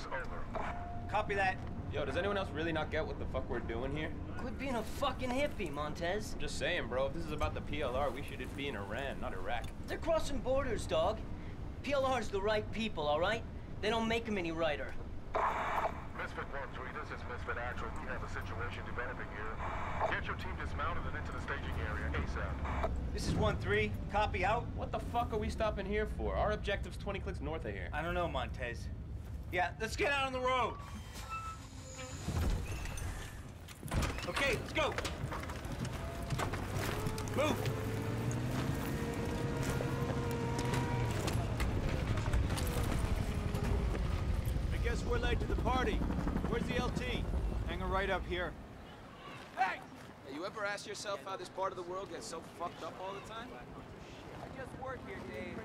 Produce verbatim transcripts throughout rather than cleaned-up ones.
six, over. Copy that. Yo, does anyone else really not get what the fuck we're doing here? Quit being a fucking hippie, Montez. I'm just saying, bro, if this is about the P L R, we should be in Iran, not Iraq. They're crossing borders, dog. P L R's the right people, all right? They don't make them any righter. Misfit one three, this is Misfit Actual. We have a situation developing here. Get your team dismounted and into the staging area ASAP. This is one three. Copy out. What the fuck are we stopping here for? Our objective's twenty clicks north of here. I don't know, Montez. Yeah, let's get out on the road. Okay, let's go. Move. I guess we're late to the party. Where's the L T? Hanging right up here. Hey! Hey, you ever ask yourself how this part of the world gets so fucked up all the time? I just work here, Dave.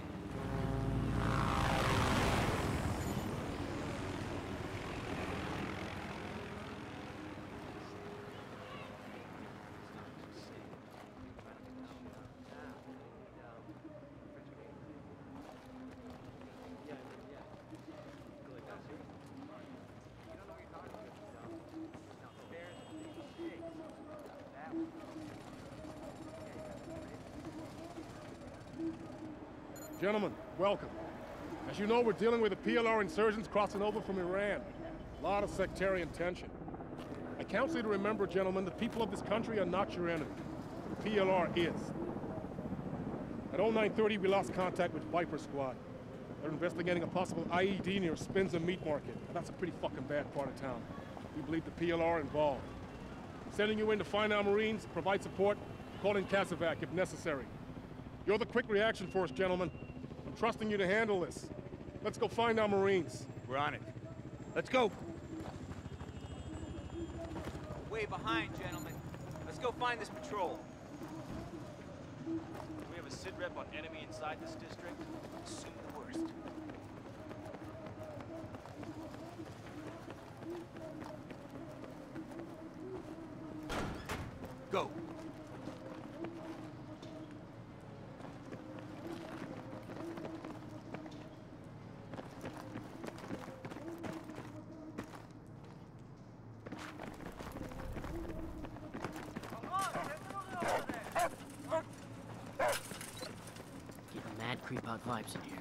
Gentlemen, welcome. As you know, we're dealing with the P L R insurgents crossing over from Iran. A lot of sectarian tension. I counsel you to remember, gentlemen, the people of this country are not your enemy. The P L R is. At oh nine thirty, we lost contact with Viper Squad. They're investigating a possible I E D near Spinza Meat Market, and that's a pretty fucking bad part of town. We believe the P L R involved. I'm sending you in to find our Marines, provide support, call in Casevac if necessary. You're the quick reaction force, gentlemen. I'm trusting you to handle this. Let's go find our Marines. We're on it. Let's go. Way behind, gentlemen. Let's go find this patrol. We have a sit rep on enemy inside this district. Assume the worst. Go. Getting mad creep out vibes in here.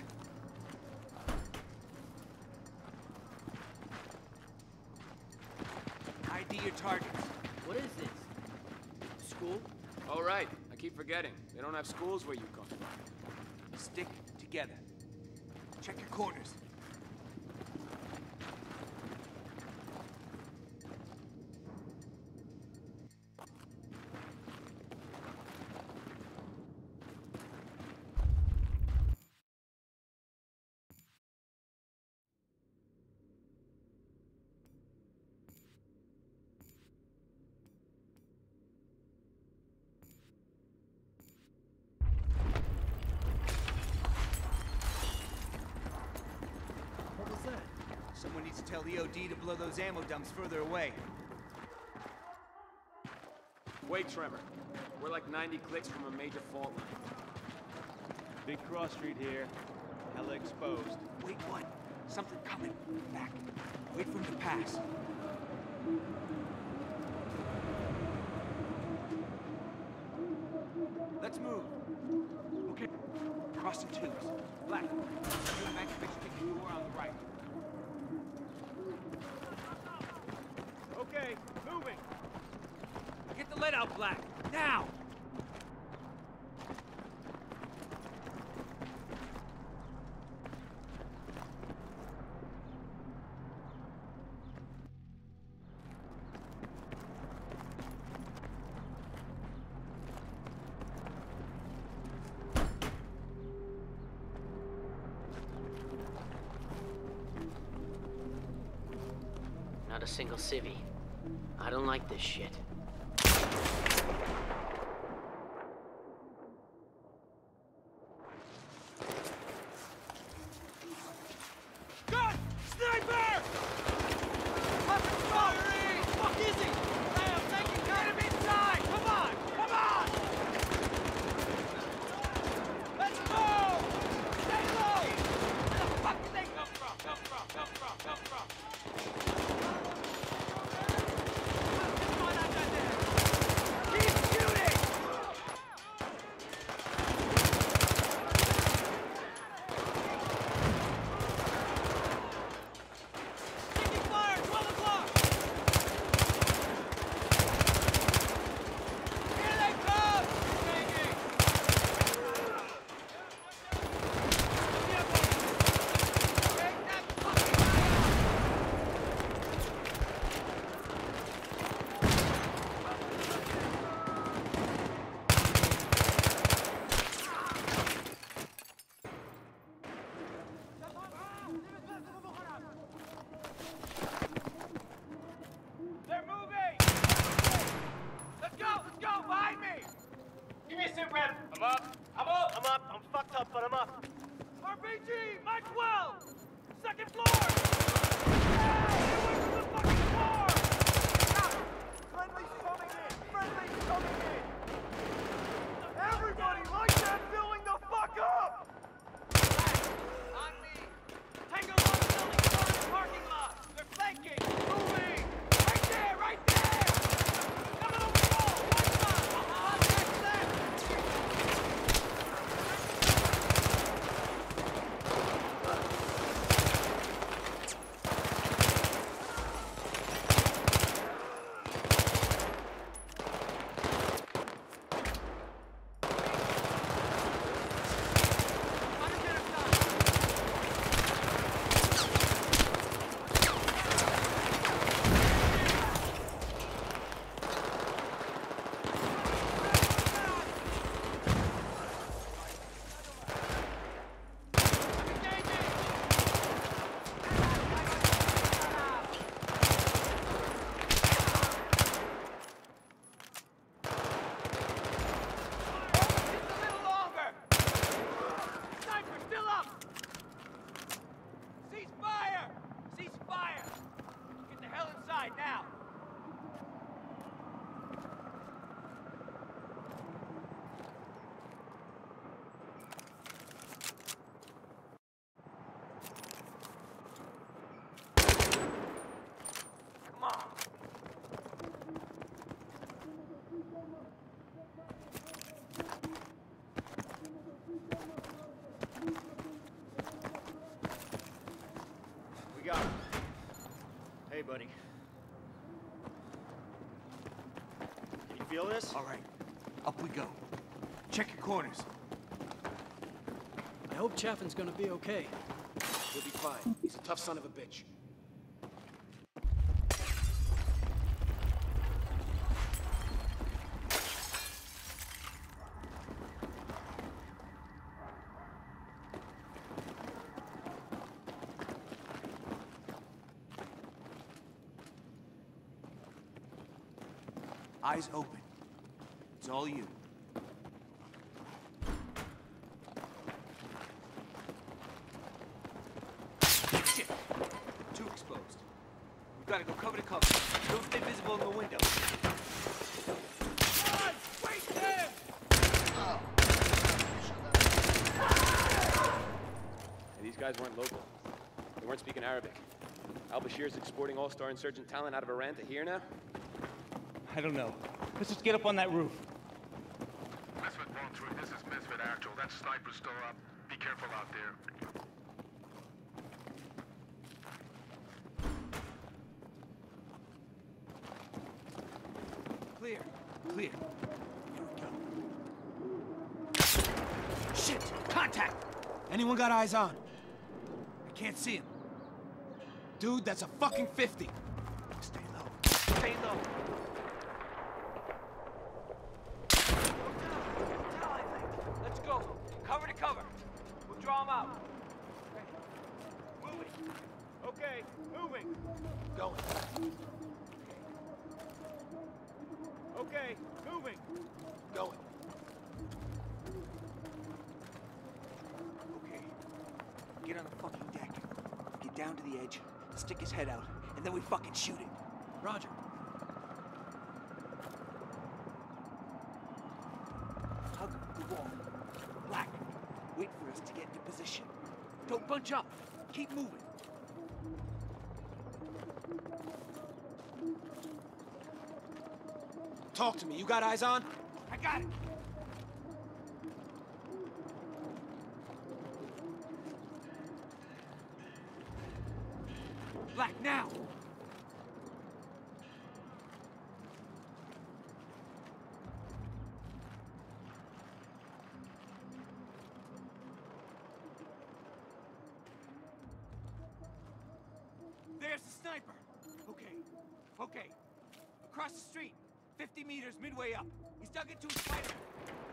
I D your targets. What is this? School? All right, I keep forgetting. They don't have schools where you come from. Stick together. Check your corners. Someone needs to tell E O D to blow those ammo dumps further away. Wait, Trevor. We're like ninety clicks from a major fault line. Big cross street here. Hella exposed. Wait, what? Something coming. Back. Wait for him to pass. Let's move. Okay. Crossing tubes. Black. You and Max fix the door on the right. Okay, moving. Get the lead out, Black. Now! Not a single civvy. I don't like this shit. Gun! Sniper! Weapons firing! Fuck is he? Sam, taking gun him inside! Come on! Come on! Let's go! Stay low! Where the fuck did they come from? Come from? Come from? Come come from? Keep shooting! Taking fire! twelve o'clock! Here they come! Taking! Take that fucking guy They're moving! Let's go! Let's go! Behind me! Give me a sit rep. I'm up. I'm up. I'm up. I'm fucked up, but I'm up. R P G! Mike twelve! Second floor! Hey! Get away from the fucking floor! Friendly's coming in! Friendly's coming in! Everybody like that filling the fuck up! On me! Tango one building car in the parking lot! They're flanking! Moving! Right there! Right there! Coming over the wall! One shot! Uh-huh! That's that! Now! Come on! We got him. Hey, buddy. Can you feel this? All right, up we go. Check your corners. I hope Chaffin's gonna be okay. He'll be fine. He's a tough son of a bitch. Eyes open. It's all you. Shit! Two exposed. We've got to go cover to cover. Don't stay visible in the window. Guys, wait there! And these guys weren't local. They weren't speaking Arabic. Al-Bashir's exporting all-star insurgent talent out of Iran to here now? I don't know. Let's just get up on that roof. Misfit one three, this is Misfit Actual. That sniper's still up. Be careful out there. Clear. Clear. Here we go. Shit! Contact! Anyone got eyes on? I can't see him. Dude, that's a fucking fifty. Stay low. Stay low. Let's go. Cover to cover. We'll draw them out. Moving. Okay, moving. Going. Okay, moving. Going. Okay. Get on the fucking deck. Get down to the edge. Stick his head out. And then we fucking shoot it. Roger. Hug the wall. Black. Wait for us to get into position. Don't bunch up. Keep moving. Talk to me. You got eyes on? I got it. Black, now! There's the sniper! Okay, okay. Across the street, fifty meters midway up. He's dug into his fighter.